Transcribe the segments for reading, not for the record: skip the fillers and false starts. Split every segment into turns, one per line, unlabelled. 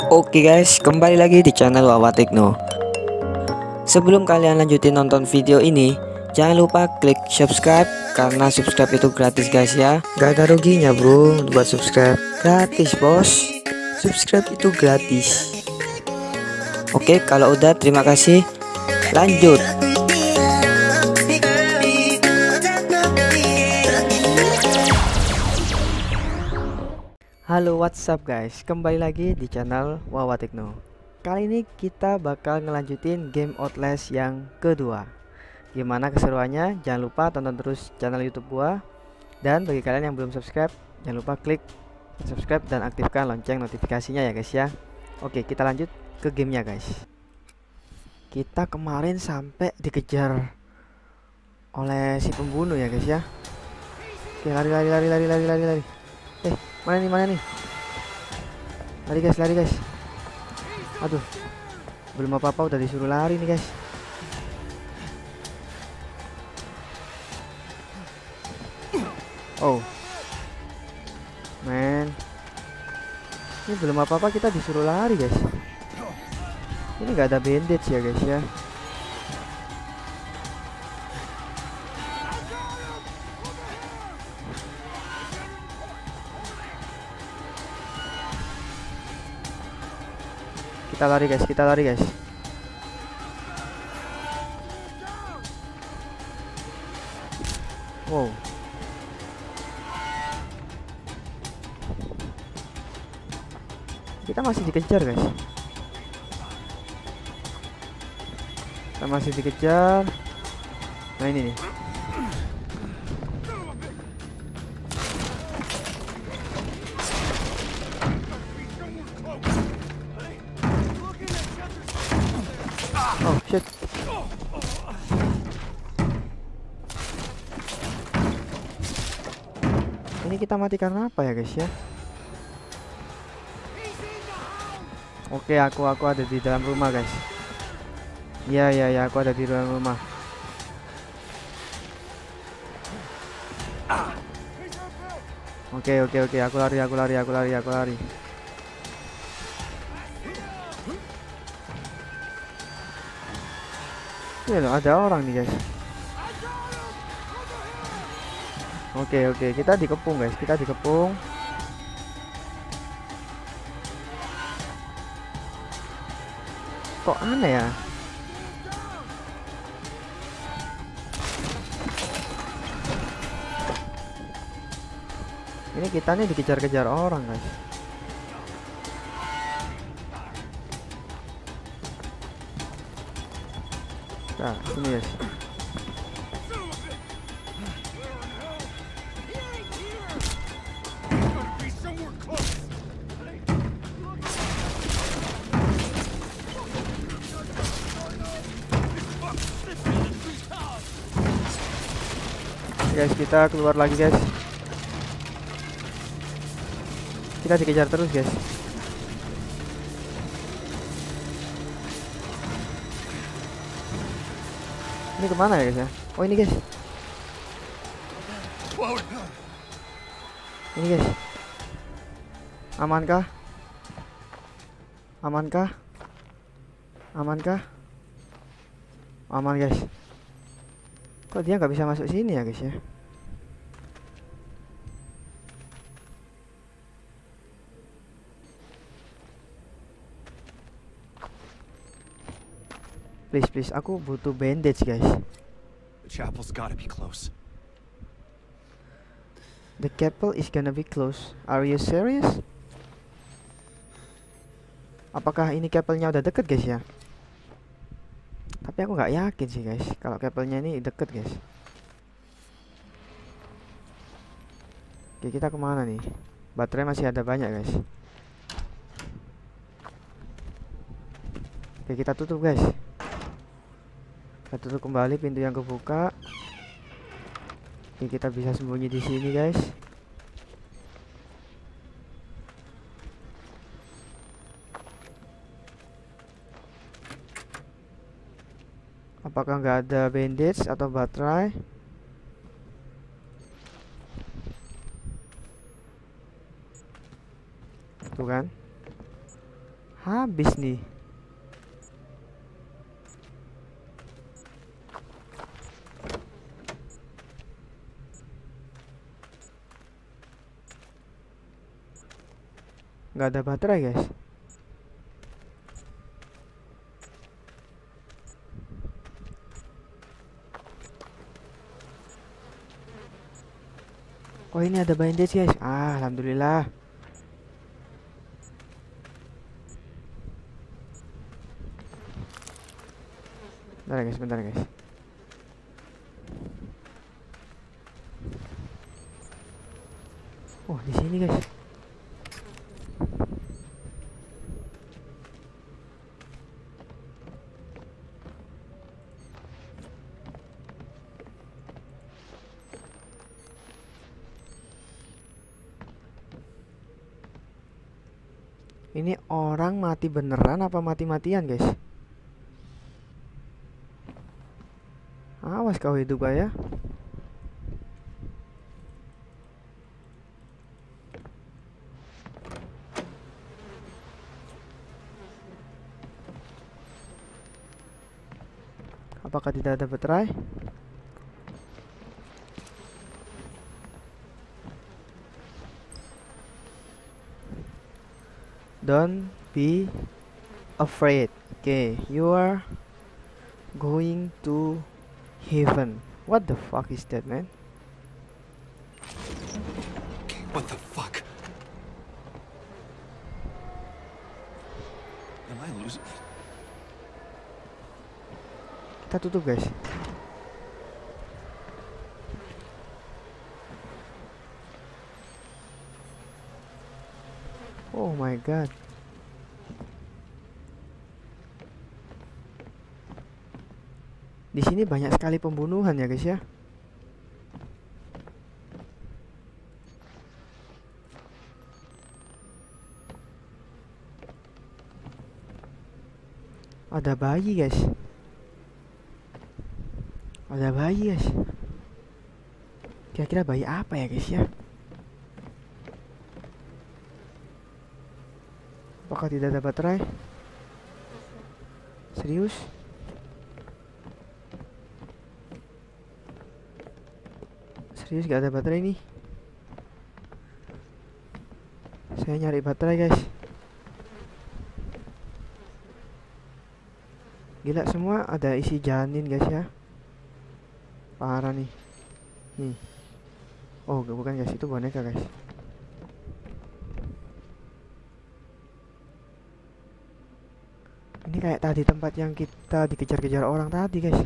Oke guys, kembali lagi di channel Wawa Tekno. Sebelum kalian lanjutin nonton video ini, jangan lupa klik subscribe karena subscribe itu gratis guys ya. Gak ada ruginya bro buat subscribe. Gratis bos. Subscribe itu gratis. Oke, kalau udah terima kasih. Lanjut. Halo, what's up guys, kembali lagi di channel Wawa Tekno. Kali ini kita bakal ngelanjutin game Outlast yang kedua. Gimana keseruannya? Jangan lupa tonton terus channel YouTube gua. Dan bagi kalian yang belum subscribe, jangan lupa klik subscribe dan aktifkan lonceng notifikasinya ya guys ya. Oke, kita lanjut ke gamenya guys. Kita kemarin sampai dikejar oleh si pembunuh ya guys ya. Oke, lari. Mana nih? Lari guys. Aduh, belum apa-apa udah disuruh lari nih guys. Oh man, ini belum apa-apa kita disuruh lari guys. Ini gak ada bandage ya guys ya. Kita lari guys. Wow. Kita masih dikejar guys. Nah ini nih. Oh shit. Ini kita mati karena apa ya guys ya? Oke, aku ada di dalam rumah guys. Ya, aku ada di dalam rumah. Oke, aku lari. Ini loh, ada orang nih guys. Oke, kita dikepung guys, Kok aneh ya? Ini kita nih dikejar-kejar orang guys. Nah, sini guys. Guys, kita keluar lagi guys. Kita dikejar terus guys. Ini kemana ya guys ya? Oh ini guys. Ini guys. Amankah? Aman guys. Kok dia nggak bisa masuk sini ya guys ya? Please, aku butuh bandage guys.
The chapel's gotta be close.
The chapel is gonna be close. Are you serious? Apakah ini chapelnya udah deket guys ya? Tapi aku nggak yakin sih guys kalau chapelnya ini deket guys. Oke, kita kemana nih? Baterai masih ada banyak guys. Oke, kita tutup guys. Kita tutup kembali pintu yang kebuka. Oke, kita bisa sembunyi di sini guys. Apakah nggak ada bandage atau baterai? Tuh kan, Habis nih. Nggak ada baterai guys. Oh ini ada bandage guys. Alhamdulillah. Bentar guys. Oh di sini guys. Ini orang mati beneran apa mati-matian guys? Awas kau hidup ya. Apakah tidak ada baterai? Don't be afraid. Okay, you are going to heaven. What the fuck is that, man?
What the fuck? Am I losing?
Kita tutup, guys. Oh my god. Di sini banyak sekali pembunuhan ya, guys ya. Ada bayi, guys. Ada bayi, guys. Kira-kira bayi apa ya, guys ya? Apakah tidak ada baterai? Serius? Serius gak ada baterai nih? Saya nyari baterai guys. Gila semua ada isi janin guys ya. Parah nih. Nih. Oh bukan guys, itu boneka guys. Ini kayak tadi tempat yang kita dikejar-kejar orang tadi guys.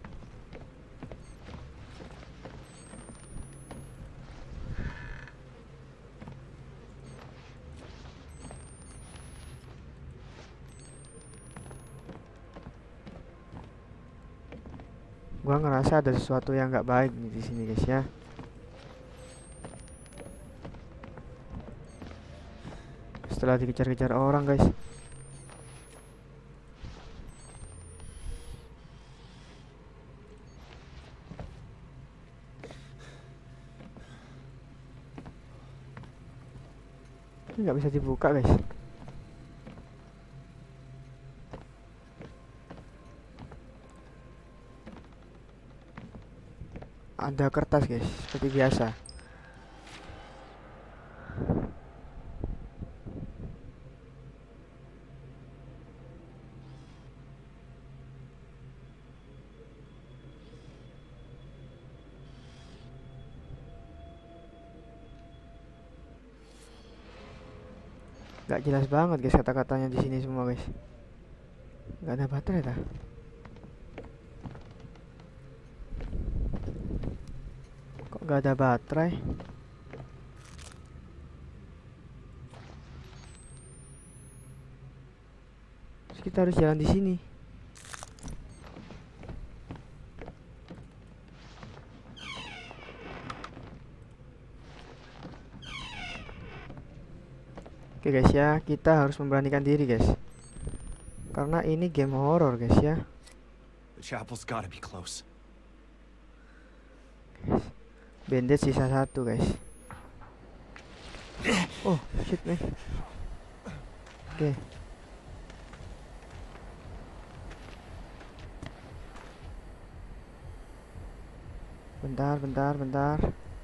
Gua ngerasa ada sesuatu yang nggak baik nih di sini guys ya. Setelah dikejar-kejar orang guys. Ini nggak bisa dibuka guys. Ada kertas guys, seperti biasa. Gak jelas banget guys kata-katanya di sini semua guys. Gak ada baterai dah. Kok gak ada baterai? Terus kita harus jalan di sini. Oke guys ya, kita harus memberanikan diri guys. Karena ini game horror guys ya.
The chapel's gotta be close.
Bandage sisa 1 guys. Oh shit man. Oke. Bentar, bentar, bentar.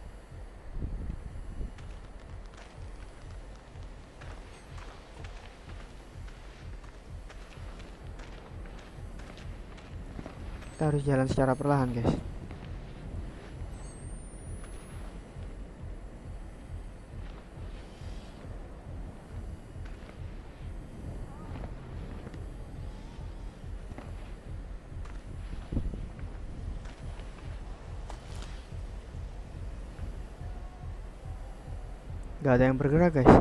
Kita harus jalan secara perlahan, guys. Gak ada yang bergerak, guys.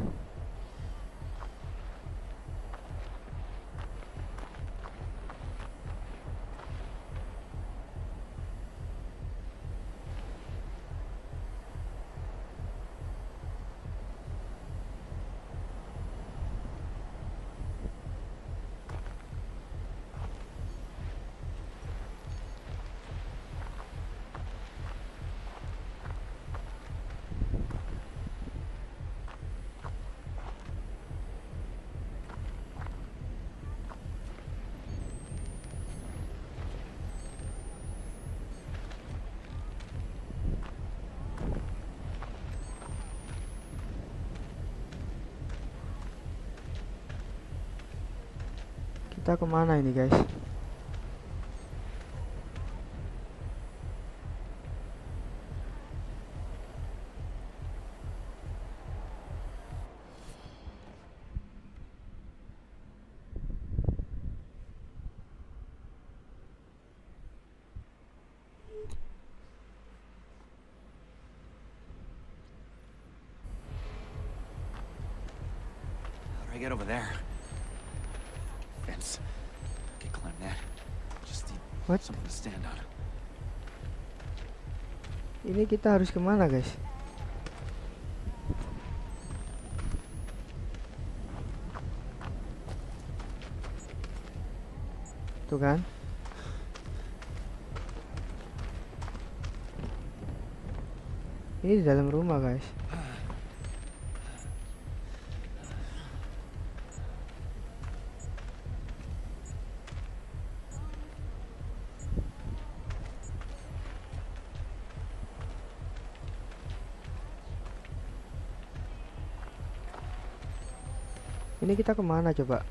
Kita kemana ini, guys?
How do I get over there? Fence. Okay, climb that. Just need
What?
something to stand on.
Ini kita harus kemana, guys? Tuh kan? Ini di dalam rumah, guys. Ini kita kemana coba?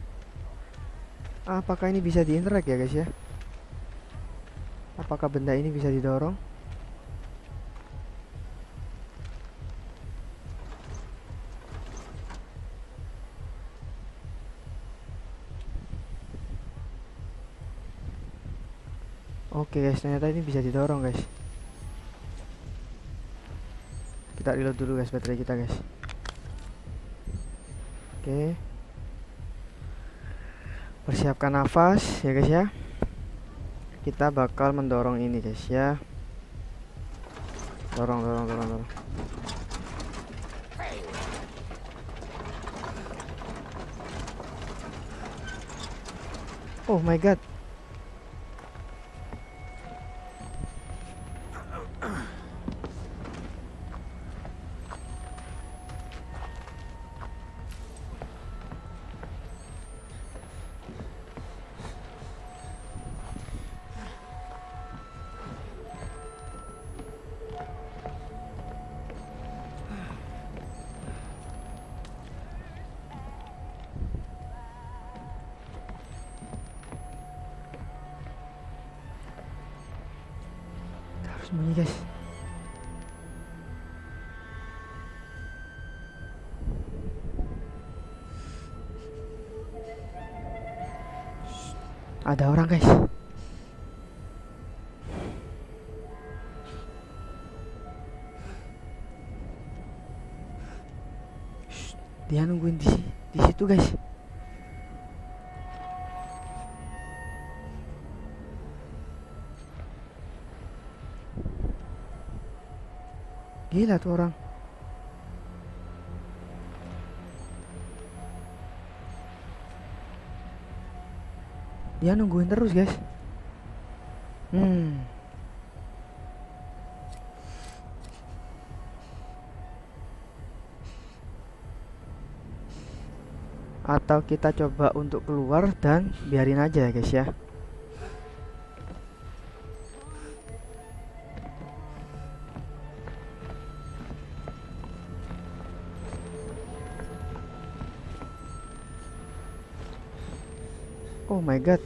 Apakah ini bisa diinteract ya, guys ya? Apakah benda ini bisa didorong? Oke, guys, ternyata ini bisa didorong, guys. Kita reload dulu, guys, baterai kita, guys. Oke. Persiapkan nafas ya, guys ya. Kita bakal mendorong ini, guys ya. Dorong, dorong, dorong, dorong. Oh my god. Sembunyi, guys. Ada orang, guys. Dia nungguin di situ, guys. Gila tuh orang. Dia nungguin terus, guys. Atau kita coba untuk keluar dan biarin aja ya, guys ya. Oh my god.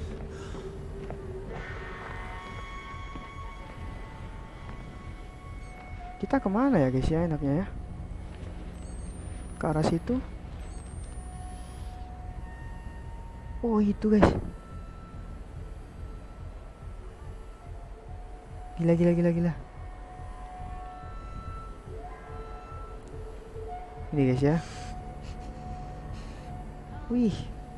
Kita kemana ya guys ya enaknya ya? Ke arah situ. Oh itu guys. Gila gila gila gila. Ini guys ya. Wih.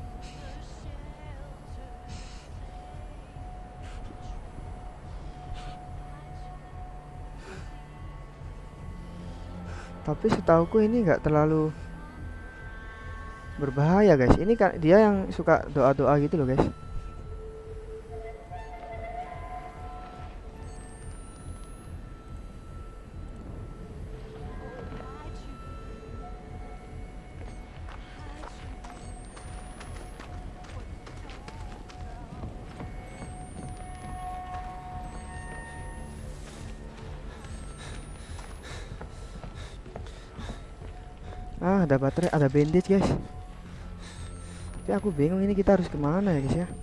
Tapi setauku ini nggak terlalu berbahaya guys. Ini kan dia yang suka doa-doa gitu loh guys. Ah, ada baterai, ada bandage guys. Tapi aku bingung ini kita harus kemana ya guys ya.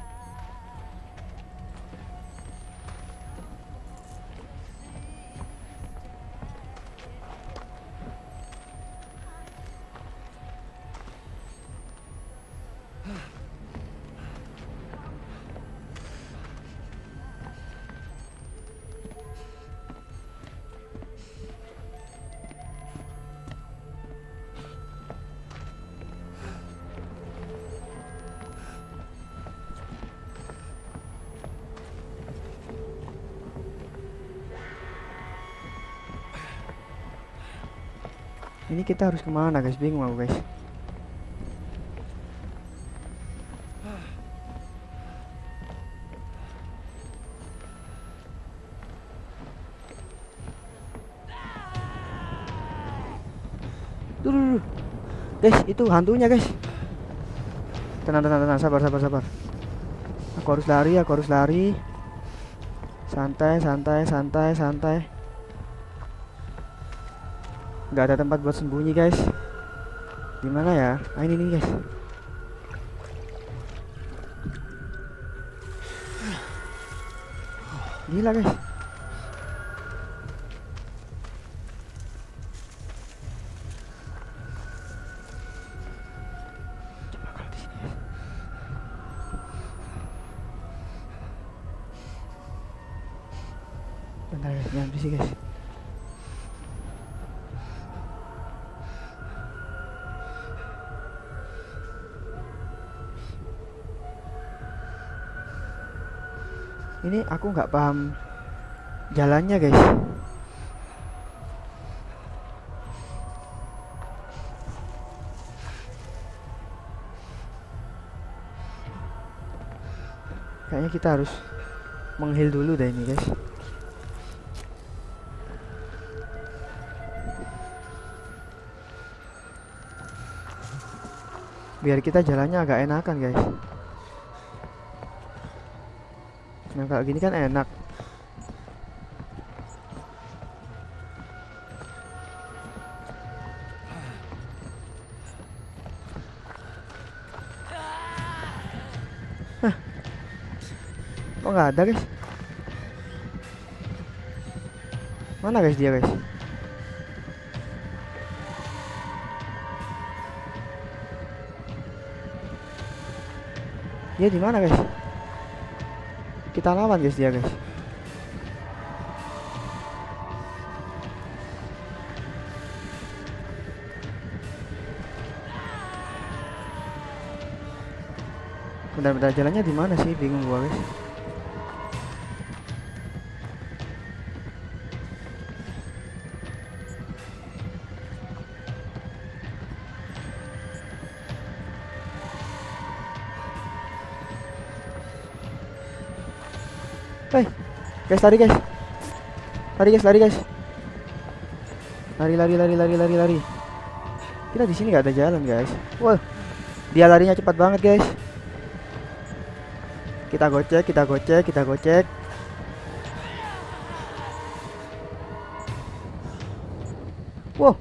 Ini kita harus kemana guys, bingung aku guys. Dulu guys, itu hantunya guys. Tenang tenang tenang, sabar sabar sabar. Aku harus lari, aku harus lari. Santai santai santai santai. Nggak ada tempat buat sembunyi guys. Gimana ya? Ah, ini nih guys. Gila guys. Bentar guys, jangan berisik guys. Ini aku nggak paham jalannya guys. Kayaknya kita harus menghil dulu deh ini guys. Biar kita jalannya agak enakan guys. Nah kayak gini kan enak. Hah. Kok nggak ada guys? Mana guys dia guys? Dia di mana guys? Kita lawan guys dia guys. Bentar-bentar, jalannya di mana sih? Bingung gua guys. Hei, guys lari guys. Lari guys, lari guys. Lari lari lari lari lari lari. Kita di sini nggak ada jalan guys. Wah, dia larinya cepat banget guys. Kita gocek, kita gocek, kita gocek. Wow.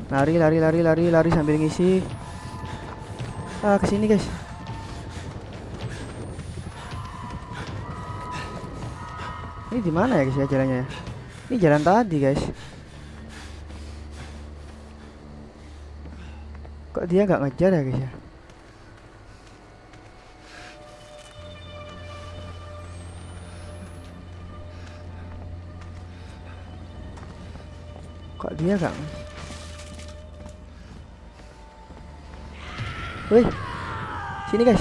Lari, lari, lari, lari, lari sambil ngisi. Kesini guys. Ini di mana ya guys ya jalannya ya? Ini jalan tadi guys. Kok dia nggak ngejar ya guys ya? Kok dia nggak? Wih, sini guys.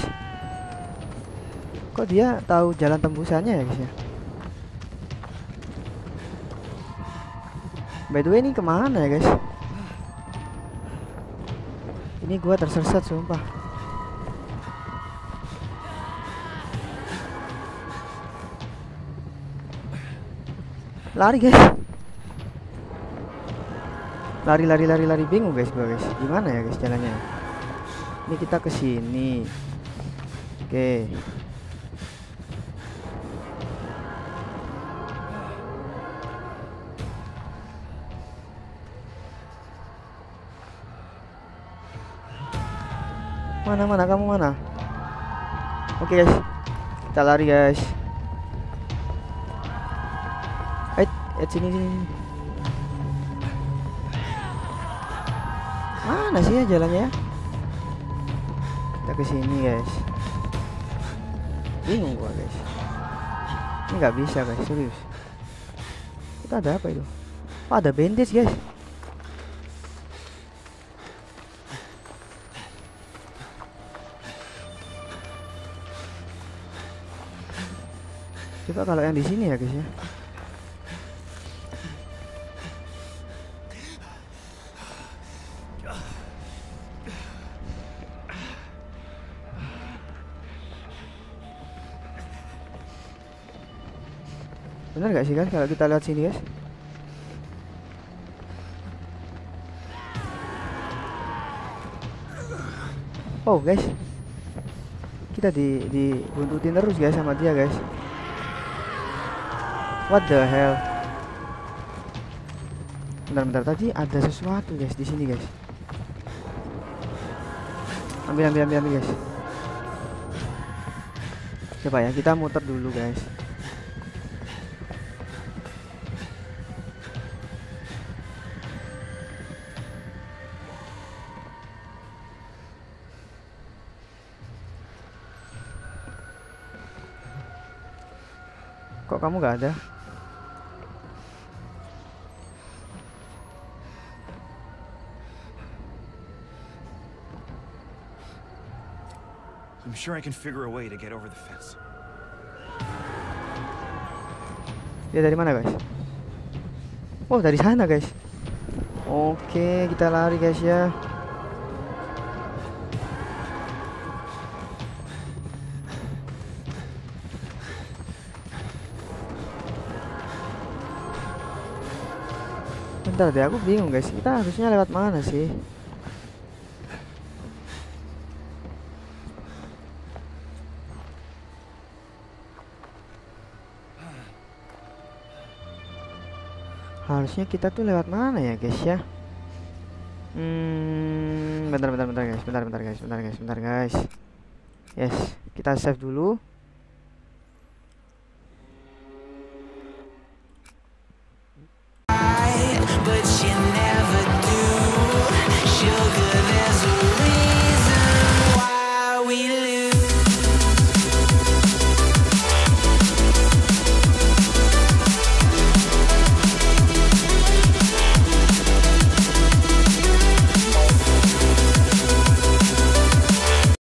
Kok dia tahu jalan tembusannya ya guys ya? By the way ini kemana ya guys? Ini gua tersesat sumpah. Lari guys. Lari, lari, lari, lari, bingung guys gua guys. Gimana ya guys jalannya? Ini kita ke sini. Oke. Mana kamu mana? Oke guys. Kita lari guys. Sini sini. Mana sih ya jalannya? Kita ke sini guys. Bingung gua guys. Ini nggak bisa guys, serius. Kita ada apa itu? Oh, ada bandage guys. Coba kalau yang di sini ya guys ya. Bener gak sih guys kalau kita lihat sini guys? Oh guys, kita dibuntutin terus guys sama dia guys. What the hell? Bentar tadi ada sesuatu guys di sini guys. Ambil guys. Coba ya kita muter dulu guys. Kok kamu gak ada?
I'm sure I can figure a way to get over the fence.
Dia dari mana guys? Oh dari sana guys. Oke kita lari guys ya. Bentar deh, aku bingung guys. Kita harusnya lewat mana sih? Harusnya kita tuh lewat mana ya guys ya? Bentar guys. Yes, kita save dulu.